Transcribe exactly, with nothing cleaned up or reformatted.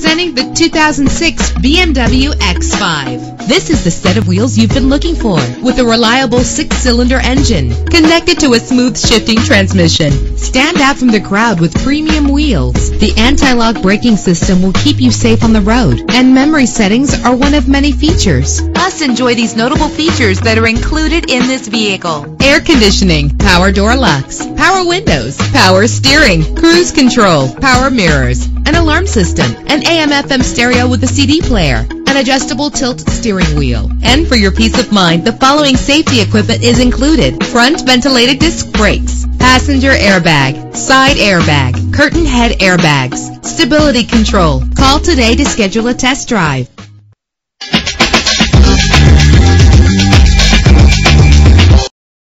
Presenting the two thousand six B M W X five. This is the set of wheels you've been looking for, with a reliable six-cylinder engine connected to a smooth shifting transmission. Stand out from the crowd with premium wheels. The anti-lock braking system will keep you safe on the road, and memory settings are one of many features. Plus, enjoy these notable features that are included in this vehicle: air conditioning, power door locks, power windows, power steering, cruise control, power mirrors, an alarm system, an A M F M stereo with a C D player, an adjustable tilt steering wheel. And for your peace of mind, the following safety equipment is included: front ventilated disc brakes, passenger airbag, side airbag, curtain head airbags, stability control. Call today to schedule a test drive.